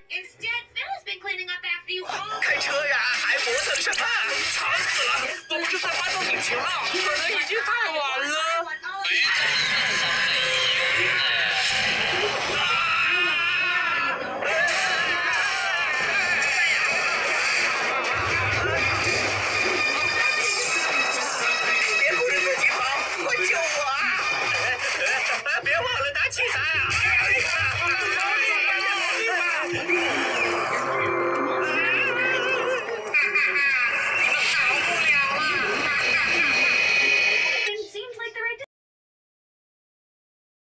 Instead, Phil has been cleaning up after you all. 开车呀，还磨蹭什么？吵死了！我不是在发动引擎了，可能已经太晚了。